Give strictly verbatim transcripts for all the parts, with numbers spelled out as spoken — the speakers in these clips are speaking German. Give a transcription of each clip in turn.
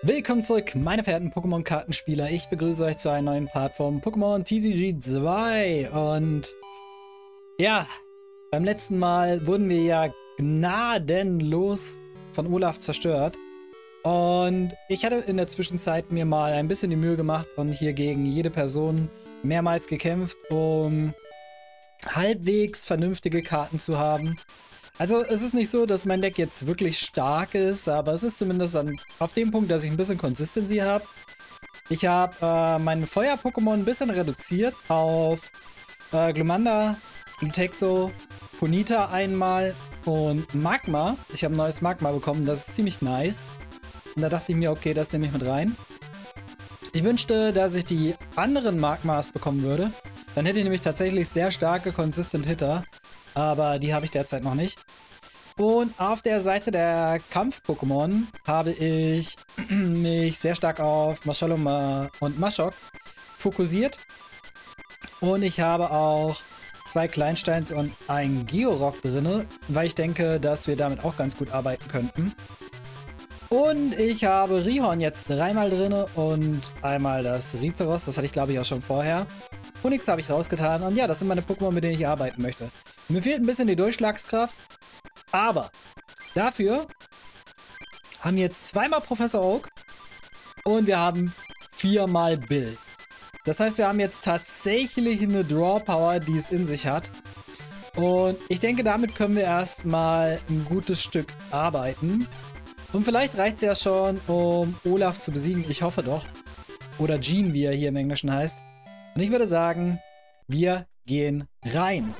Willkommen zurück, meine verehrten Pokémon-Kartenspieler. Ich begrüße euch zu einem neuen Part vom Pokémon T C G zwei. Und ja, beim letzten Mal wurden wir ja gnadenlos von Olaf zerstört. Und ich hatte in der Zwischenzeit mir mal ein bisschen die Mühe gemacht und hier gegen jede Person mehrmals gekämpft, um halbwegs vernünftige Karten zu haben. Also es ist nicht so, dass mein Deck jetzt wirklich stark ist, aber es ist zumindest an, auf dem Punkt, dass ich ein bisschen Consistency habe. Ich habe äh, meine Feuer-Pokémon ein bisschen reduziert auf äh, Glumanda, Glutexo, Ponyta einmal und Magma. Ich habe ein neues Magma bekommen, das ist ziemlich nice. Und da dachte ich mir, okay, das nehme ich mit rein. Ich wünschte, dass ich die anderen Magmas bekommen würde. Dann hätte ich nämlich tatsächlich sehr starke Consistent Hitter. Aber die habe ich derzeit noch nicht. Und auf der Seite der Kampf-Pokémon habe ich mich sehr stark auf Machaloma und Mashok fokussiert. Und ich habe auch zwei Kleinsteins und ein Georock drin, weil ich denke, dass wir damit auch ganz gut arbeiten könnten. Und ich habe Rhyhorn jetzt dreimal drin und einmal das Rizeros, das hatte ich glaube ich auch schon vorher. Onyx habe ich rausgetan und ja, das sind meine Pokémon, mit denen ich arbeiten möchte. Mir fehlt ein bisschen die Durchschlagskraft, aber dafür haben wir jetzt zweimal Professor Oak und wir haben viermal Bill. Das heißt, wir haben jetzt tatsächlich eine Draw Power, die es in sich hat. Und ich denke, damit können wir erstmal ein gutes Stück arbeiten. Und vielleicht reicht es ja schon, um Olaf zu besiegen. Ich hoffe doch. Oder Jean, wie er hier im Englischen heißt. Und ich würde sagen, wir gehen rein.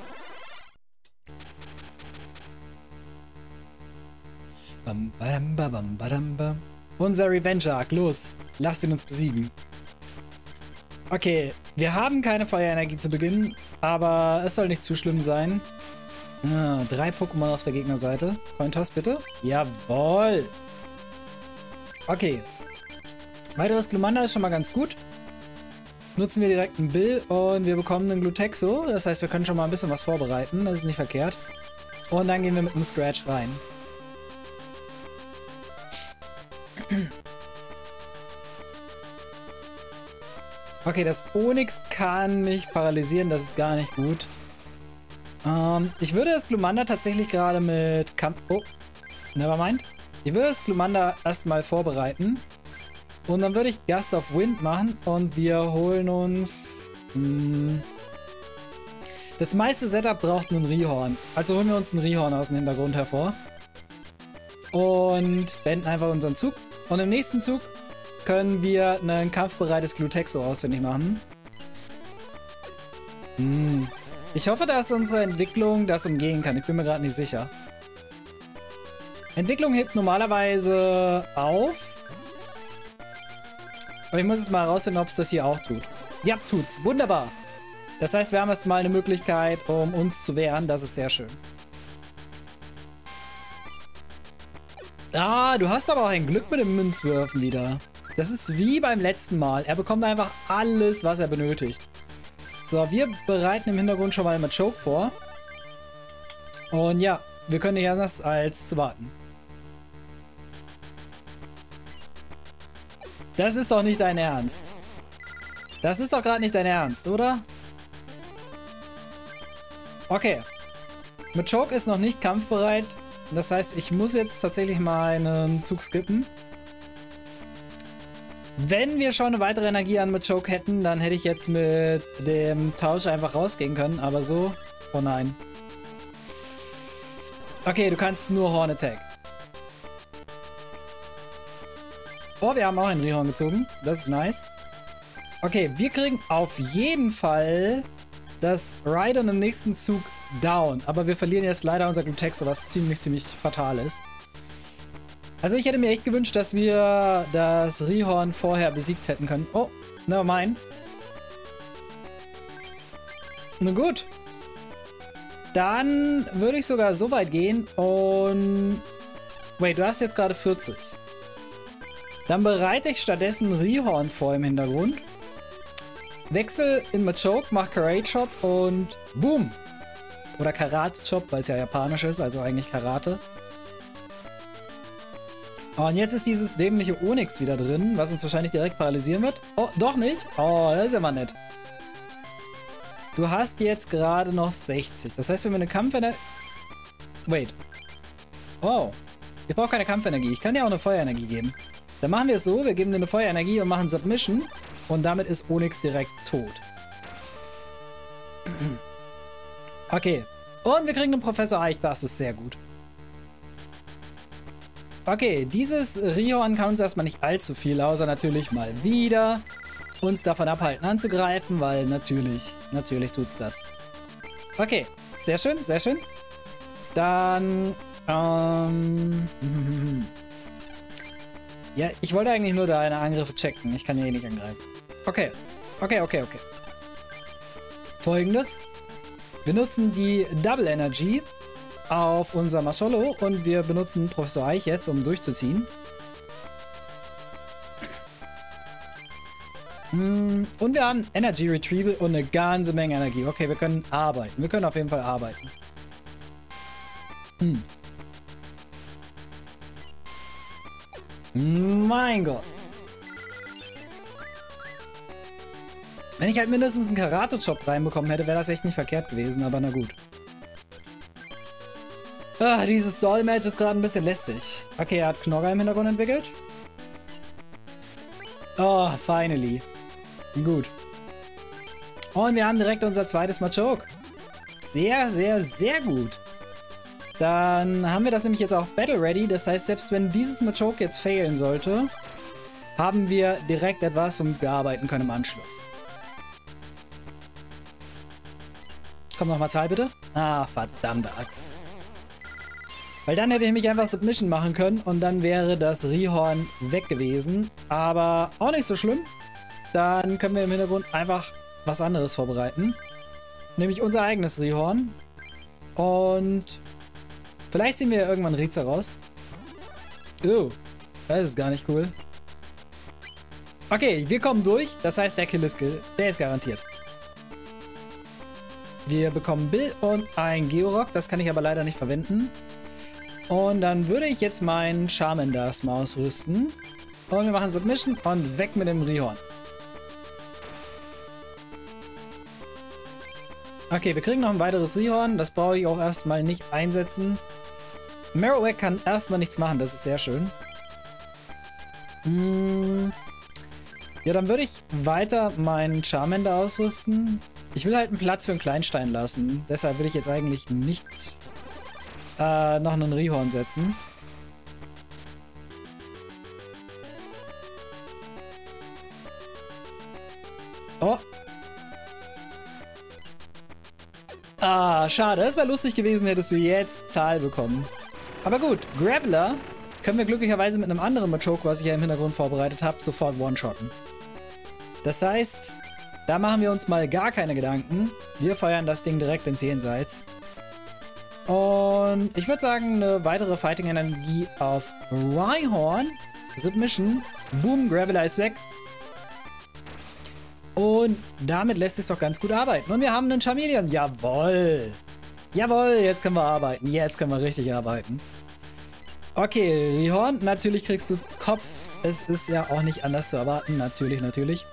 Bam, bam, bam, bam, bam. Unser Revenge Arc, los, lasst ihn uns besiegen. Okay, wir haben keine Feuerenergie zu Beginn, aber es soll nicht zu schlimm sein. Ah, drei Pokémon auf der Gegnerseite. Cointoss bitte. Jawohl. Okay. Weiteres Glumanda ist schon mal ganz gut. Nutzen wir direkt einen Bill und wir bekommen einen Glutexo. Das heißt, wir können schon mal ein bisschen was vorbereiten. Das ist nicht verkehrt. Und dann gehen wir mit einem Scratch rein. Okay, das Onyx kann mich paralysieren. Das ist gar nicht gut. Ähm, ich würde das Glumanda tatsächlich gerade mit Kampf... Oh, nevermind. Ich würde das Glumanda erstmal vorbereiten. Und dann würde ich Gust of Wind machen und wir holen uns... Mh, das meiste Setup braucht einen Rhyhorn. Also holen wir uns einen Rhyhorn aus dem Hintergrund hervor. Und beenden einfach unseren Zug. Und im nächsten Zug können wir ein kampfbereites Glutexo ausfindig machen. Hm. Ich hoffe, dass unsere Entwicklung das umgehen kann. Ich bin mir gerade nicht sicher. Entwicklung hebt normalerweise auf. Aber ich muss jetzt mal herausfinden, ob es das hier auch tut. Ja, tut's. Wunderbar. Das heißt, wir haben erst mal eine Möglichkeit, um uns zu wehren. Das ist sehr schön. Ah, du hast aber auch ein Glück mit dem Münzwürfen wieder. Das ist wie beim letzten Mal. Er bekommt einfach alles, was er benötigt. So, wir bereiten im Hintergrund schon mal mit Choke vor. Und ja, wir können nicht anders als zu warten. Das ist doch nicht dein Ernst. Das ist doch gerade nicht dein Ernst, oder? Okay. Mit Choke ist noch nicht kampfbereit. Das heißt, ich muss jetzt tatsächlich mal einen Zug skippen. Wenn wir schon eine weitere Energie an mit Choke hätten, dann hätte ich jetzt mit dem Tausch einfach rausgehen können. Aber so... Oh nein. Okay, du kannst nur Horn Attack. Oh, wir haben auch einen Rhyhorn gezogen. Das ist nice. Okay, wir kriegen auf jeden Fall das Rhydon im nächsten Zug down. Aber wir verlieren jetzt leider unser Glutexo, was ziemlich, ziemlich fatal ist. Also ich hätte mir echt gewünscht, dass wir das Rhyhorn vorher besiegt hätten können. Oh, nevermind. Na gut. Dann würde ich sogar so weit gehen und... Wait, du hast jetzt gerade vierzig. Dann bereite ich stattdessen Rhyhorn vor im Hintergrund. Wechsel in Machoke, mach Karate Chop und boom. Oder Karate Chop, weil es ja japanisch ist, also eigentlich Karate. Und jetzt ist dieses dämliche Onyx wieder drin, was uns wahrscheinlich direkt paralysieren wird. Oh, doch nicht? Oh, das ist ja mal nett. Du hast jetzt gerade noch sechzig. Das heißt, wenn wir eine Kampfenergie... Wait. Oh. Ich brauche keine Kampfenergie. Ich kann dir auch eine Feuerenergie geben. Dann machen wir es so, wir geben dir eine Feuerenergie und machen Submission. Und damit ist Onyx direkt tot. Okay. Und wir kriegen einen Professor Eich. Das ist sehr gut. Okay, dieses Rihorn kann uns erstmal nicht allzu viel, außer natürlich mal wieder uns davon abhalten anzugreifen, weil natürlich, natürlich tut's das. Okay, sehr schön, sehr schön. Dann, ähm... ja, ich wollte eigentlich nur deine Angriffe checken. Ich kann ja eh nicht angreifen. Okay, okay, okay, okay. Folgendes. Wir nutzen die Double Energy auf unser Mascholo und wir benutzen Professor Eich jetzt, um durchzuziehen. Und wir haben Energy Retrieval und eine ganze Menge Energie. Okay, wir können arbeiten. Wir können auf jeden Fall arbeiten. Hm. Mein Gott. Wenn ich halt mindestens einen Karate-Chop reinbekommen hätte, wäre das echt nicht verkehrt gewesen, aber na gut. Ah, dieses Doll-Match ist gerade ein bisschen lästig. Okay, er hat Knorr im Hintergrund entwickelt. Oh, finally. Gut. Und wir haben direkt unser zweites Machoke. Sehr, sehr, sehr gut. Dann haben wir das nämlich jetzt auch Battle Ready. Das heißt, selbst wenn dieses Machoke jetzt failen sollte, haben wir direkt etwas, womit wir arbeiten können im Anschluss. Komm nochmal Zahl bitte. Ah, verdammte Axt. Weil dann hätte ich mich einfach Submission machen können und dann wäre das Rihorn weg gewesen. Aber auch nicht so schlimm. Dann können wir im Hintergrund einfach was anderes vorbereiten. Nämlich unser eigenes Rihorn. Und vielleicht ziehen wir irgendwann Riza raus. Oh, das ist gar nicht cool. Okay, wir kommen durch. Das heißt, der Kill ist, der ist garantiert. Wir bekommen Bill und ein Georock. Das kann ich aber leider nicht verwenden. Und dann würde ich jetzt meinen Charmander mal ausrüsten. Und wir machen Submission und weg mit dem Rihorn. Okay, wir kriegen noch ein weiteres Rihorn. Das brauche ich auch erstmal nicht einsetzen. Marowak kann erstmal nichts machen. Das ist sehr schön. Hm. Ja, dann würde ich weiter meinen Charmander ausrüsten. Ich will halt einen Platz für einen Kleinstein lassen. Deshalb will ich jetzt eigentlich nicht äh, noch einen Rihorn setzen. Oh. Ah, schade. Das wäre lustig gewesen, hättest du jetzt Zahl bekommen. Aber gut, Graveler können wir glücklicherweise mit einem anderen Machoke, was ich ja im Hintergrund vorbereitet habe, sofort one-shotten. Das heißt, da machen wir uns mal gar keine Gedanken. Wir feuern das Ding direkt ins Jenseits. Und ich würde sagen, eine weitere Fighting-Energie auf Rhyhorn. Submission. Boom, Graveler ist weg. Und damit lässt es doch ganz gut arbeiten. Und wir haben einen Charmeleon. Jawohl. Jawohl, jetzt können wir arbeiten. Jetzt können wir richtig arbeiten. Okay, Rihorn, natürlich kriegst du Kopf. Es ist ja auch nicht anders zu erwarten. Natürlich, natürlich.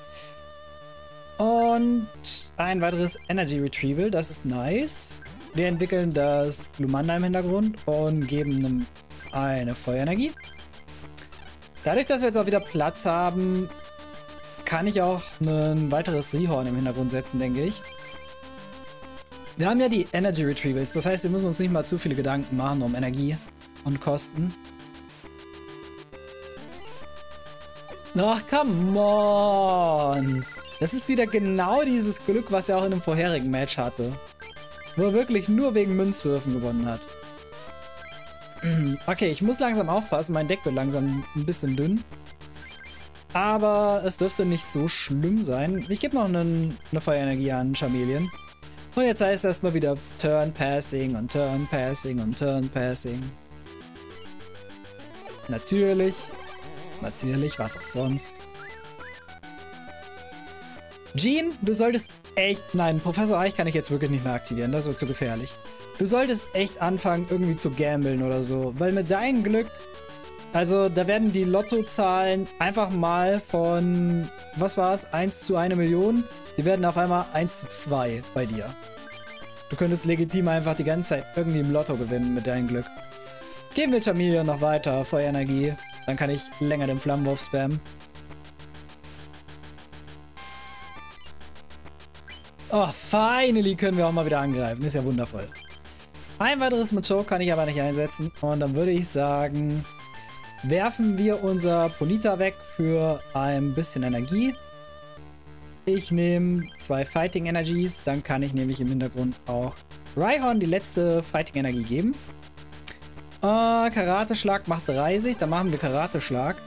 Und ein weiteres Energy Retrieval. Das ist nice. Wir entwickeln das Glumanda im Hintergrund und geben ihm eine Feuerenergie. Dadurch, dass wir jetzt auch wieder Platz haben, kann ich auch ein weiteres Rihorn im Hintergrund setzen, denke ich. Wir haben ja die Energy Retrievals, das heißt, wir müssen uns nicht mal zu viele Gedanken machen um Energie und Kosten. Ach, come on! Das ist wieder genau dieses Glück, was er auch in dem vorherigen Match hatte. Wo er wirklich nur wegen Münzwürfen gewonnen hat. Okay, ich muss langsam aufpassen, mein Deck wird langsam ein bisschen dünn. Aber es dürfte nicht so schlimm sein. Ich gebe noch einen, eine Feuerenergie an Charmeleon. Und jetzt heißt es erstmal wieder Turn Passing und Turn Passing und Turn Passing. Natürlich. Natürlich, was auch sonst. Jean, du solltest echt... Nein, Professor Eich kann ich jetzt wirklich nicht mehr aktivieren. Das wird zu gefährlich. Du solltest echt anfangen, irgendwie zu gambeln oder so. Weil mit deinem Glück Also da werden die Lottozahlen einfach mal von, was war es, eins zu eine Million. Die werden auf einmal eins zu zwei bei dir. Du könntest legitim einfach die ganze Zeit irgendwie im Lotto gewinnen mit deinem Glück. Geben wir Chameleon noch weiter, Feuerenergie. Dann kann ich länger den Flammenwurf spammen. Oh, finally können wir auch mal wieder angreifen. Ist ja wundervoll. Ein weiteres Machoke kann ich aber nicht einsetzen. Und dann würde ich sagen, werfen wir unser Ponyta weg für ein bisschen Energie. Ich nehme zwei Fighting Energies. Dann kann ich nämlich im Hintergrund auch Rhyhorn die letzte Fighting Energie geben. Äh, Karateschlag macht dreißig. Dann machen wir Karateschlag.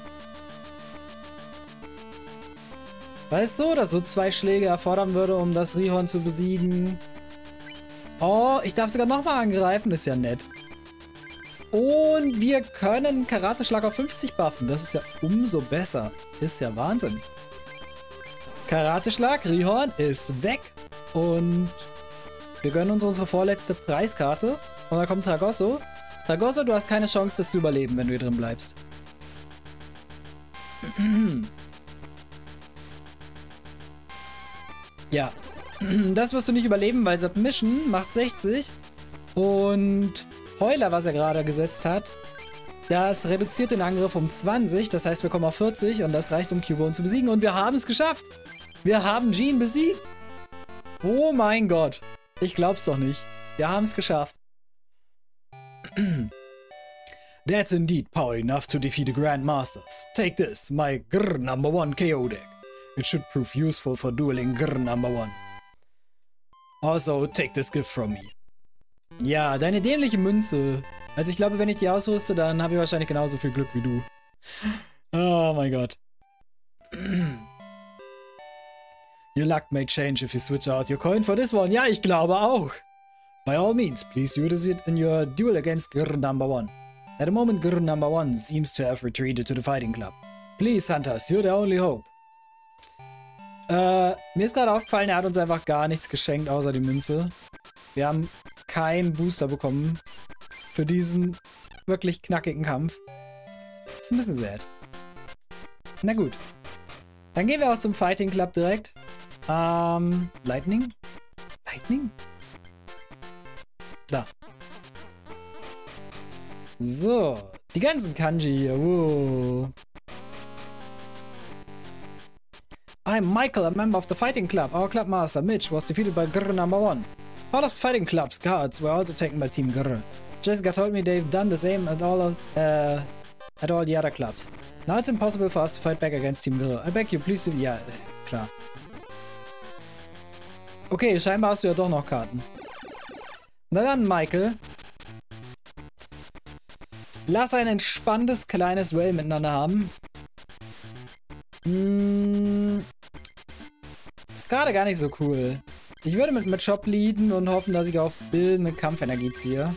Weißt du, dass so zwei Schläge erfordern würde, um das Rhyhorn zu besiegen? Oh, ich darf sogar nochmal angreifen. Ist ja nett. Und wir können Karateschlag auf fünfzig buffen. Das ist ja umso besser. Ist ja Wahnsinn. Karateschlag, Rhyhorn ist weg. Und wir gönnen uns unsere vorletzte Preiskarte. Und da kommt Tragosso. Tragosso, du hast keine Chance, das zu überleben, wenn du hier drin bleibst. Ja. Das wirst du nicht überleben, weil Submission macht sechzig. Und Heuler, was er gerade gesetzt hat, das reduziert den Angriff um zwanzig. Das heißt, wir kommen auf vierzig und das reicht, um Cubone zu besiegen. Und wir haben es geschafft. Wir haben Jean besiegt. Oh mein Gott. Ich glaub's doch nicht. Wir haben es geschafft. That's indeed power enough to defeat the Grandmasters. Take this, my Grr number one K O deck. It should prove useful for dueling Grr number one. Also, take this gift from me. Ja, deine dämliche Münze. Also ich glaube, wenn ich die ausrüste, dann habe ich wahrscheinlich genauso viel Glück wie du. Oh mein Gott. Your luck may change if you switch out your coin for this one. Ja, ich glaube auch. By all means, please use it in your duel against Grr number one. At the moment, Grr number one seems to have retreated to the fighting club. Please, Hunters, you're the only hope. Äh, mir ist gerade aufgefallen, er hat uns einfach gar nichts geschenkt, außer die Münze. Wir haben keinen Booster bekommen für diesen wirklich knackigen Kampf. Ist ein bisschen sad. Na gut. Dann gehen wir auch zum Fighting Club direkt. Ähm, Lightning? Lightning? Da. So. Die ganzen Kanji hier. Wow. I'm Michael, a member of the Fighting Club. Our club master, Mitch, was defeated by Grr number one. All of the Fighting Club's cards were also taken by Team Grr. Jessica told me they've done the same at all, of, uh, at all the other clubs. Now it's impossible for us to fight back against Team Grr. I beg you, please do... Ja, klar. Okay, scheinbar hast du ja doch noch Karten. Na dann, Michael. Lass ein entspanntes kleines Duell miteinander haben. Hm... Ist gerade gar nicht so cool. Ich würde mit Machop leaden und hoffen, dass ich auf bildende Kampfenergie ziehe.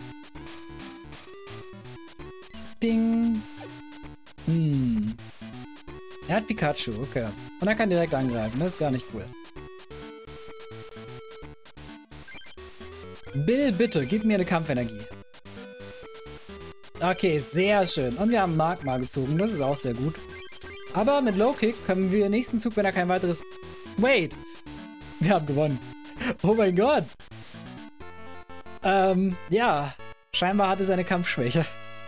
Ping. Hm. Er hat Pikachu, okay. Und er kann direkt angreifen, das ist gar nicht cool. Bill, bitte, gib mir eine Kampfenergie. Okay, sehr schön. Und wir haben Magma gezogen, das ist auch sehr gut. Aber mit Low Kick können wir nächsten Zug, wenn er kein weiteres... Wait! Wir haben gewonnen. Oh mein Gott. Ähm, ja. Scheinbar hatte seine Kampfschwäche.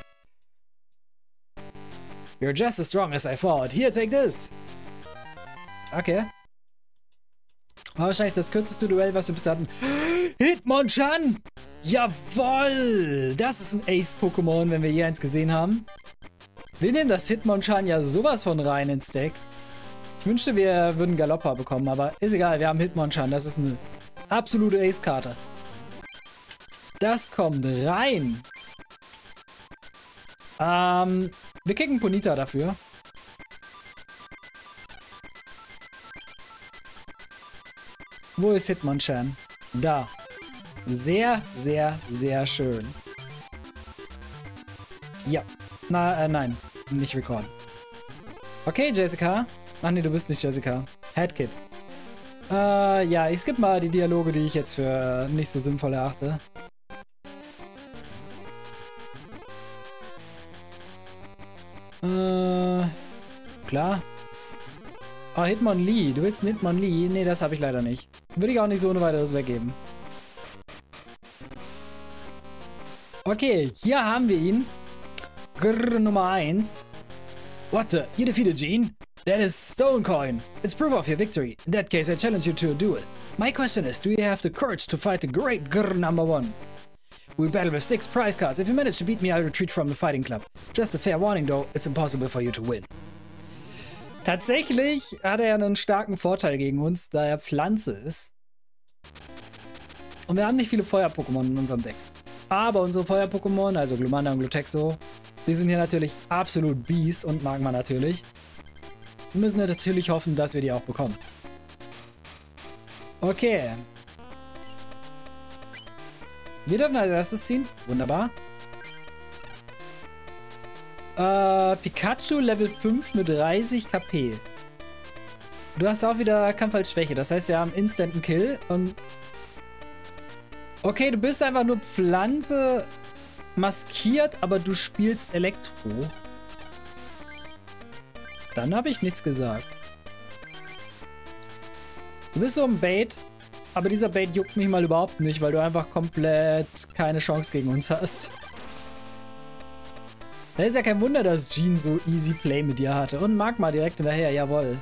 You're just as strong as I thought. Here, take this. Okay. War wahrscheinlich das kürzeste Duell, was wir bisher hatten. Hitmonchan! Jawoll! Das ist ein Ace-Pokémon, wenn wir je eins gesehen haben. Wir nehmen das Hitmonchan ja sowas von rein ins Deck. Ich wünschte, wir würden Galoppa bekommen, aber ist egal, wir haben Hitmonchan. Das ist eine absolute Ace-Karte. Das kommt rein. Ähm, wir kicken Ponyta dafür. Wo ist Hitmonchan? Da. Sehr, sehr, sehr schön. Ja. Na, äh, nein. Nicht recallen. Okay, Jessica. Ach nee, du bist nicht Jessica. Headkid. Äh, ja, ich skippe mal die Dialoge, die ich jetzt für nicht so sinnvoll erachte. klar. Oh, Hitmonlee. Du willst einen Hitmonlee? Nee, das habe ich leider nicht. Würde ich auch nicht so ohne weiteres weggeben. Okay, hier haben wir ihn. Grrr, Nummer eins. What the? You defeated Gene? That is Stone Coin. It's proof of your victory. In that case, I challenge you to a duel. My question is, do you have the courage to fight the great Grrr number one? We'll battle with six prize cards. If you manage to beat me, I'll retreat from the fighting club. Just a fair warning though, it's impossible for you to win. Tatsächlich hat er einen starken Vorteil gegen uns, da er Pflanze ist. Und wir haben nicht viele Feuer-Pokémon in unserem Deck. Aber unsere Feuer-Pokémon, also Glumanda und Glutexo, die sind hier natürlich absolut Beast und Magma natürlich. Wir müssen natürlich hoffen, dass wir die auch bekommen. Okay. Wir dürfen als erstes ziehen. Wunderbar. Äh, Pikachu Level fünf mit dreißig K P. Du hast auch wieder Kampf als Schwäche. Das heißt, wir haben Instant Kill. Und okay, du bist einfach nur Pflanze maskiert, aber du spielst Elektro. Dann habe ich nichts gesagt. Du bist so ein Bait, aber dieser Bait juckt mich mal überhaupt nicht, weil du einfach komplett keine Chance gegen uns hast. Da ist ja kein Wunder, dass Gene so easy Play mit dir hatte. Und Magma direkt hinterher, jawohl.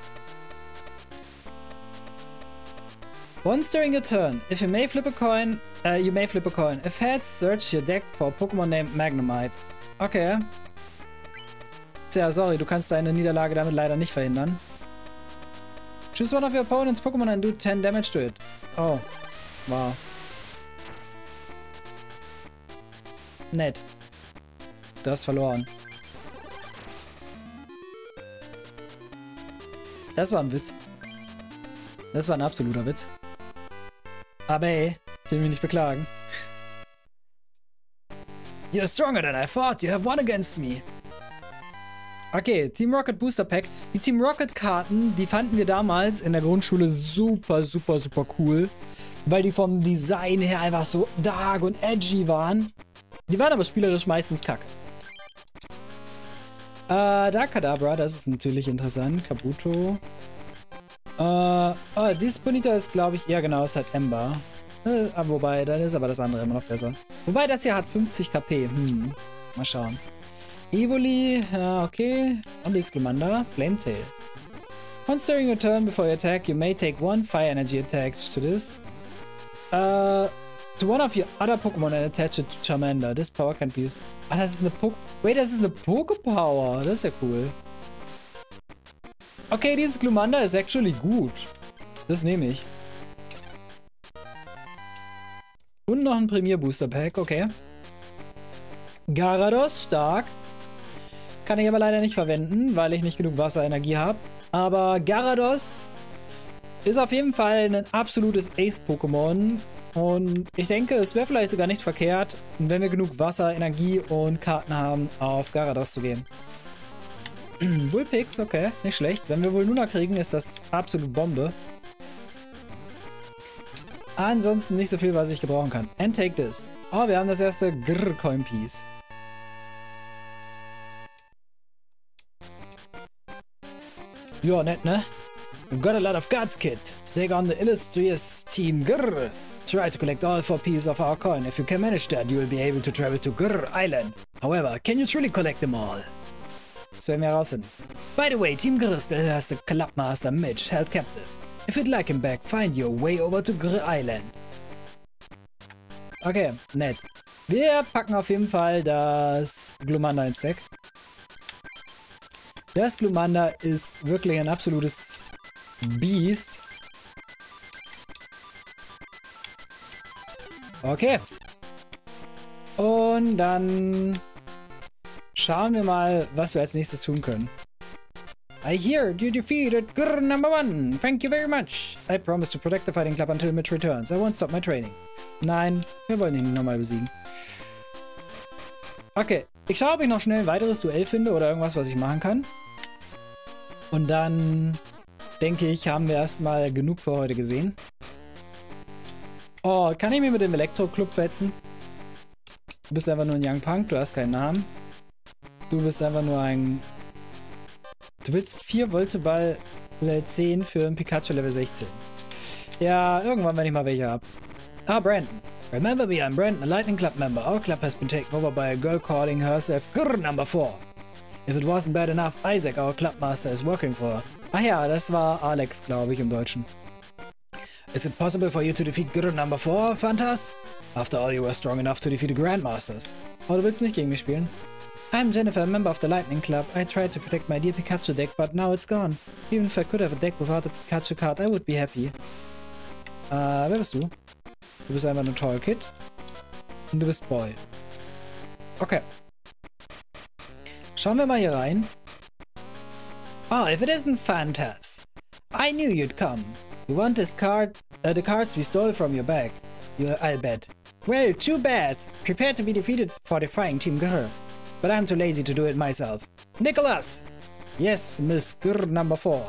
Once during your turn, if you may flip a coin, uh, you may flip a coin. If heads, search your deck for a Pokémon named Magnemite. Okay. Tja, sorry, du kannst deine Niederlage damit leider nicht verhindern. Choose one of your opponent's Pokémon and do ten damage to it. Oh. Wow. Nett. Du hast verloren. Das war ein Witz. Das war ein absoluter Witz. Aber ey, ich will mich nicht beklagen. You're stronger than I thought. You have won against me. Okay, Team Rocket Booster Pack. Die Team Rocket Karten, die fanden wir damals in der Grundschule super, super, super cool. Weil die vom Design her einfach so dark und edgy waren. Die waren aber spielerisch meistens kacke. Äh, Darkadabra, das ist natürlich interessant. Kabuto. Äh, oh, dieses Bonita ist, glaube ich, ja genau, ist halt Ember. Äh, wobei, dann ist aber das andere immer noch besser. Wobei, das hier hat fünfzig K P. Hm, mal schauen. Evoli, ja, okay. Und dieses Glumanda, Flametail. Once during your turn before you attack, you may take one fire energy attached to this. Uh, to one of your other Pokémon and attach it to Charmander. This power can be used. Ah, das ist eine Poké... Wait, das ist eine Poké-Power. Das ist ja cool. Okay, dieses Glumanda ist actually gut. Das nehme ich. Und noch ein Premier-Booster-Pack, okay. Garados, stark. Kann ich aber leider nicht verwenden, weil ich nicht genug Wasserenergie habe. Aber Garados ist auf jeden Fall ein absolutes Ace-Pokémon. Und ich denke, es wäre vielleicht sogar nicht verkehrt, wenn wir genug Wasser, Energie und Karten haben, auf Garados zu gehen. Vulpix, okay, nicht schlecht. Wenn wir wohl Luna kriegen, ist das absolut Bombe. Ansonsten nicht so viel, was ich gebrauchen kann. And take this. Oh, wir haben das erste Grrr-Coin-Piece. Ja, nett, ne? We've got a lot of guts, kid. To take on the illustrious Team Grrr. Try to collect all four pieces of our coin. If you can manage that, you will be able to travel to Grrr Island. However, can you truly collect them all? Das werden wir herausfinden. By the way, Team Grrr still has the Clubmaster Mitch held captive. If you'd like him back, find your way over to Grrr Island. Okay, nett. Wir packen auf jeden Fall das Glumanda ins Deck. Das Glumanda ist wirklich ein absolutes Biest. Okay. Und dann schauen wir mal, was wir als nächstes tun können. I hear you defeated Grrr number one. Thank you very much. I promise to protect the fighting club until Mitch returns. I won't stop my training. Nein, wir wollen ihn nicht nochmal besiegen. Okay, ich schaue, ob ich noch schnell ein weiteres Duell finde oder irgendwas, was ich machen kann. Und dann denke ich, haben wir erstmal genug für heute gesehen. Oh, kann ich mir mit dem Elektro-Club fetzen? Du bist einfach nur ein Young Punk, du hast keinen Namen. Du bist einfach nur ein Du willst vier Volteball Level zehn für ein Pikachu Level sechzehn. Ja, irgendwann, wenn ich mal welche hab. Ah, Brandon. Remember me, I'm Brandon, a Lightning Club member. Our club has been taken over by a girl calling herself Grr Number four. If it wasn't bad enough, Isaac, our clubmaster, is working for her. Ach ja, das war Alex, glaube ich, im Deutschen. Is it possible for you to defeat Grr Number four, Phantas? After all, you were strong enough to defeat the Grandmasters. Oh, du willst nicht gegen mich spielen? I'm Jennifer, a member of the Lightning Club. I tried to protect my dear Pikachu deck, but now it's gone. Even if I could have a deck without a Pikachu card, I would be happy. Äh, wer bist du? Du bist einfach ein Toy Kid. Und du bist Boy. Okay. Schauen wir mal hier rein. Oh, if it isn't Phantas. I knew you'd come. You want this card, uh, the cards we stole from your bag. You, I'll bet. Well, too bad. Prepare to be defeated for defying Team Grr. But I'm too lazy to do it myself. Nicholas! Yes, Miss Grr Number four.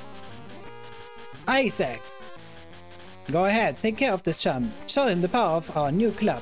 Isaac! Go ahead, take care of this chum. Show him the power of our new club.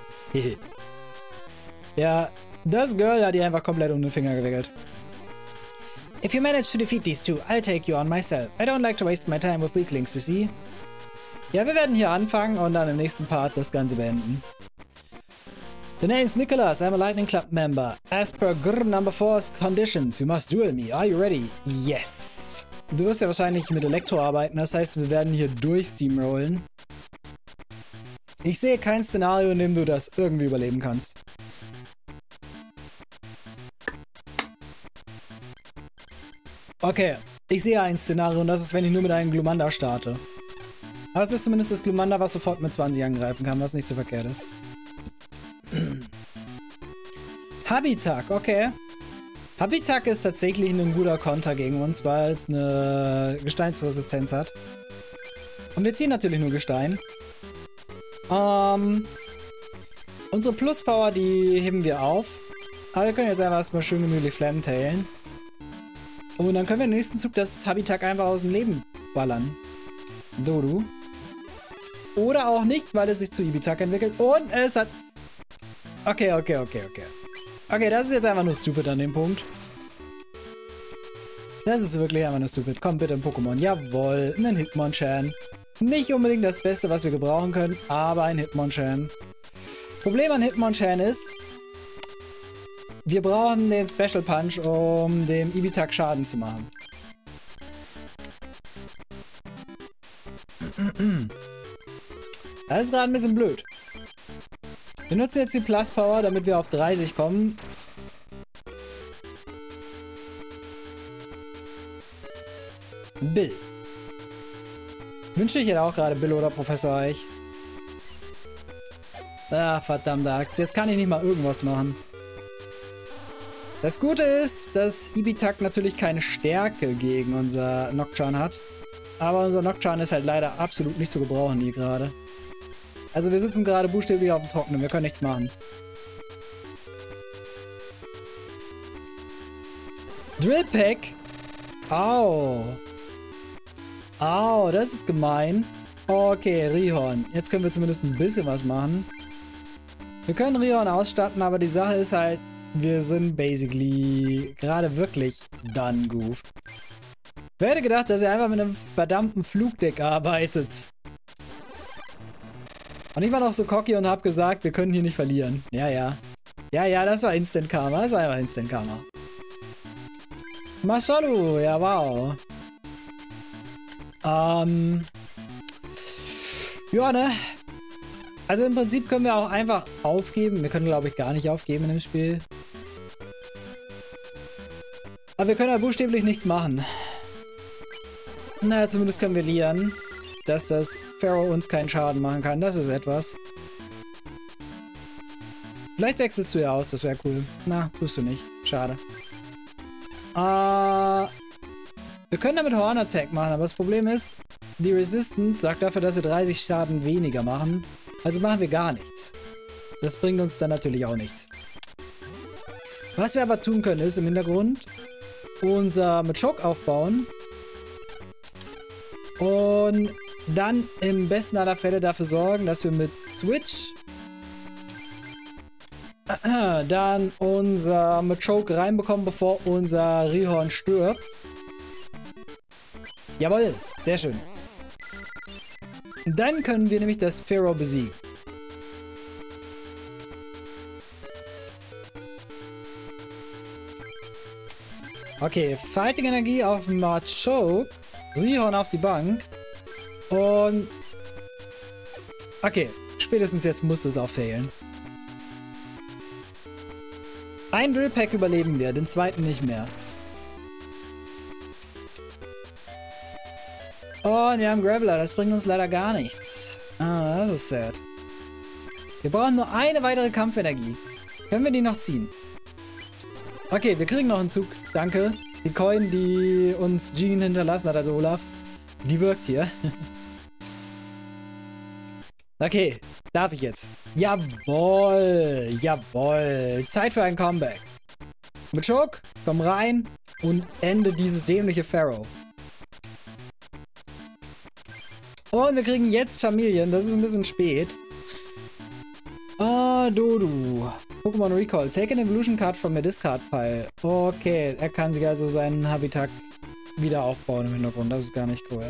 Ja, das Girl hat die einfach komplett um den Finger gewickelt. If you manage to defeat these two, I'll take you on myself. I don't like to waste my time with weaklings, you see? Ja, wir werden hier anfangen und dann im nächsten Part das Ganze beenden. The name's Nicholas. I'm a Lightning Club member. As per Grr Number four's conditions, you must duel me. Are you ready? Yes. Du wirst ja wahrscheinlich mit Elektro arbeiten, das heißt, wir werden hier durchsteamrollen. Ich sehe kein Szenario, in dem du das irgendwie überleben kannst. Okay, ich sehe ein Szenario und das ist, wenn ich nur mit einem Glumanda starte. Aber es ist zumindest das Glumanda, was sofort mit zwanzig angreifen kann, was nicht so verkehrt ist. Habitak, okay. Habitak ist tatsächlich ein guter Konter gegen uns, weil es eine Gesteinsresistenz hat. Und wir ziehen natürlich nur Gestein. Ähm, unsere Pluspower, die heben wir auf. Aber wir können jetzt einfach erstmal schön gemütlich Flamtailen. Und dann können wir im nächsten Zug das Habitak einfach aus dem Leben ballern. Dodu. Oder auch nicht, weil es sich zu Ibitak entwickelt. Und es hat... Okay, okay, okay, okay. Okay, das ist jetzt einfach nur stupid an dem Punkt. Das ist wirklich einfach nur stupid. Komm bitte ein Pokémon. Jawohl, ein Hitmonchan. Nicht unbedingt das Beste, was wir gebrauchen können, aber ein Hitmonchan. Problem an Hitmonchan ist, wir brauchen den Special Punch, um dem Ibitak Schaden zu machen. Das ist gerade ein bisschen blöd. Wir nutzen jetzt die Plus Power, damit wir auf dreißig kommen. Bill. Wünschte ich jetzt auch gerade Bill oder Professor Eich. Ah, verdammte Axt. Jetzt kann ich nicht mal irgendwas machen. Das Gute ist, dass Ibitak natürlich keine Stärke gegen unser Nocturne hat. Aber unser Nocturne ist halt leider absolut nicht zu gebrauchen hier gerade. Also wir sitzen gerade buchstäblich auf dem Trockenen. Wir können nichts machen. Drill Pack. Au. Au, das ist gemein. Okay, Rihorn. Jetzt können wir zumindest ein bisschen was machen. Wir können Rihorn ausstatten, aber die Sache ist halt, wir sind basically gerade wirklich done goof. Wer hätte gedacht, dass er einfach mit einem verdammten Flugdeck arbeitet? Und ich war noch so cocky und habe gesagt, wir können hier nicht verlieren. Ja, ja. Ja, ja, das war Instant Karma. Das war einfach Instant Karma. Mashallah, ja, wow. Ähm. Ja, ne? Also im Prinzip können wir auch einfach aufgeben. Wir können, glaube ich, gar nicht aufgeben in dem Spiel. Aber wir können ja buchstäblich nichts machen. Naja, zumindest können wir lieren, dass das Pharaoh uns keinen Schaden machen kann. Das ist etwas. Vielleicht wechselst du ja aus, das wäre cool. Na, tust du nicht. Schade. Äh, wir können damit Horn Attack machen, aber das Problem ist, die Resistance sagt dafür, dass wir dreißig Schaden weniger machen. Also machen wir gar nichts. Das bringt uns dann natürlich auch nichts. Was wir aber tun können, ist im Hintergrund unser Machoke aufbauen. Und dann im besten aller Fälle dafür sorgen, dass wir mit Switch dann unser Machoke reinbekommen, bevor unser Rihorn stirbt. Jawohl, sehr schön. Dann können wir nämlich das Pharaoh besiegen. Okay, Fighting Energie auf Machoke, Rihorn auf die Bank und... Okay, spätestens jetzt muss es auch fehlen. Ein Drill Pack überleben wir, den zweiten nicht mehr. Und wir haben Graveler, das bringt uns leider gar nichts. Ah, das ist sad. Wir brauchen nur eine weitere Kampfenergie. Können wir die noch ziehen? Okay, wir kriegen noch einen Zug. Danke. Die Coin, die uns Jean hinterlassen hat, also Olaf, die wirkt hier. Okay, darf ich jetzt? Jawohl, jawohl. Zeit für ein Comeback. Mit Schock, komm rein und ende dieses dämliche Pharaoh. Und wir kriegen jetzt Charmeleon, das ist ein bisschen spät. Ah, Dodu. Pokémon Recall. Take an Evolution Card from your discard pile. Okay, er kann sich also seinen Habitat wieder aufbauen im Hintergrund. Das ist gar nicht cool.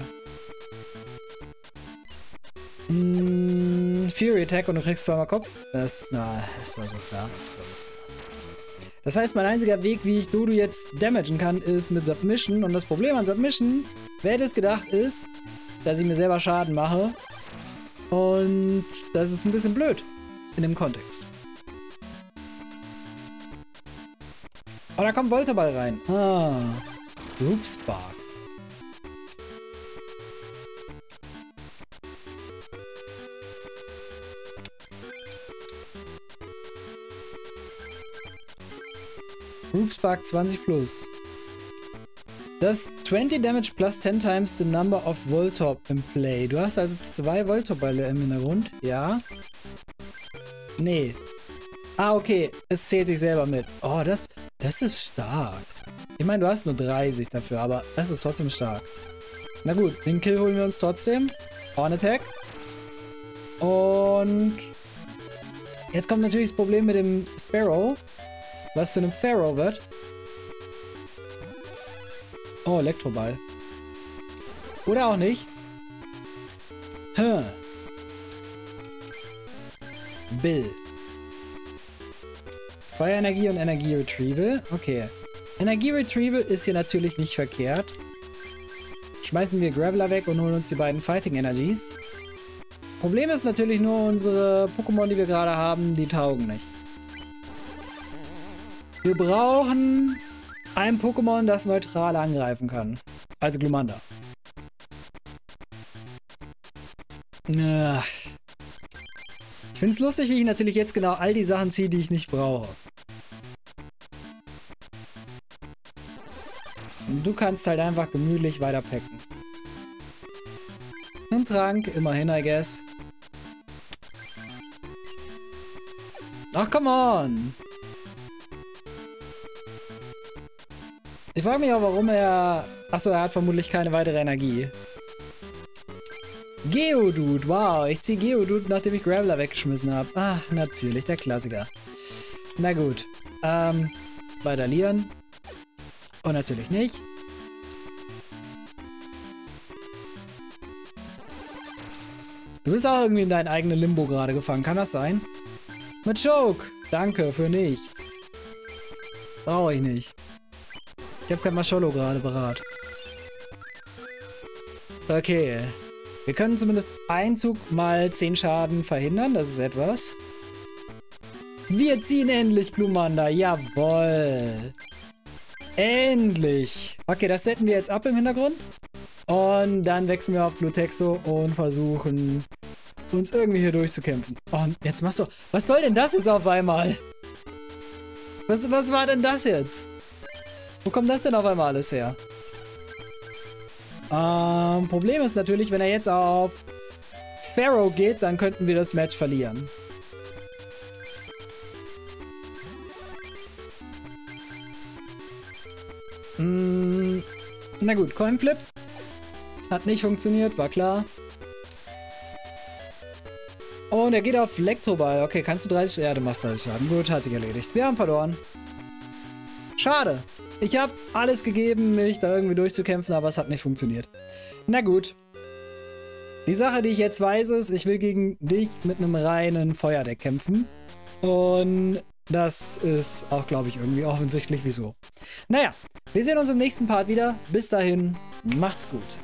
Mm, Fury Attack und du kriegst zweimal Kopf. Das, na, das war so klar. Das war so klar. Das heißt, mein einziger Weg, wie ich Dodu jetzt damagen kann, ist mit Submission. Und das Problem an Submission, wer hätte es gedacht, ist, dass ich mir selber Schaden mache. Und das ist ein bisschen blöd in dem Kontext. Oh, da kommt Voltaball rein. Ah. Group Spark. Group Spark zwanzig plus. Das zwanzig Damage plus ten times the number of Voltorb in play. Du hast also zwei Voltorballe im Hintergrund. Ja. Nee. Ah, okay. Es zählt sich selber mit. Oh, das, das ist stark. Ich meine, du hast nur dreißig dafür, aber das ist trotzdem stark. Na gut, den Kill holen wir uns trotzdem. Horn Attack. Und jetzt kommt natürlich das Problem mit dem Sparrow, was zu einem Pharaoh wird. Oh, Elektroball. Oder auch nicht. Hm. Bill. Feuerenergie und Energie-Retrieval. Okay. Energie-Retrieval ist hier natürlich nicht verkehrt. Schmeißen wir Graveler weg und holen uns die beiden Fighting Energies. Problem ist natürlich nur, unsere Pokémon, die wir gerade haben, die taugen nicht. Wir brauchen ein Pokémon, das neutral angreifen kann. Also Glumanda. Ach. Ich finde es lustig, wie ich natürlich jetzt genau all die Sachen ziehe, die ich nicht brauche. Und du kannst halt einfach gemütlich weiter packen. Ein Trank, immerhin, I guess. Ach, come on! Ich frage mich auch, warum er... Achso, er hat vermutlich keine weitere Energie. Geodude, wow, ich ziehe Geodude, nachdem ich Graveler weggeschmissen habe. Ach, natürlich, der Klassiker. Na gut. Ähm, weiter Lieren. Und natürlich nicht. Du bist auch irgendwie in dein eigenes Limbo gerade gefangen, kann das sein? Mit Choke! Danke für nichts. Brauche ich nicht. Ich habe kein Macholo gerade parat. Okay. Wir können zumindest einen Zug mal zehn Schaden verhindern. Das ist etwas. Wir ziehen endlich Glumanda. Jawohl. Endlich. Okay, das setzen wir jetzt ab im Hintergrund. Und dann wechseln wir auf Glutexo und versuchen, uns irgendwie hier durchzukämpfen. Und jetzt machst du... Was soll denn das jetzt auf einmal? Was, was war denn das jetzt? Wo kommt das denn auf einmal alles her? Ähm, Problem ist natürlich, wenn er jetzt auf Pharaoh geht, dann könnten wir das Match verlieren. Hm, na gut, Coinflip. Hat nicht funktioniert, war klar. Und er geht auf Elektroball. Okay, kannst du dreißig... Ja, du machst dreißig Schaden. Gut, hat sich erledigt. Wir haben verloren. Schade. Ich habe alles gegeben, mich da irgendwie durchzukämpfen, aber es hat nicht funktioniert. Na gut. Die Sache, die ich jetzt weiß, ist, ich will gegen dich mit einem reinen Feuerdeck kämpfen. Und das ist auch, glaube ich, irgendwie offensichtlich wieso. Naja, wir sehen uns im nächsten Part wieder. Bis dahin, macht's gut.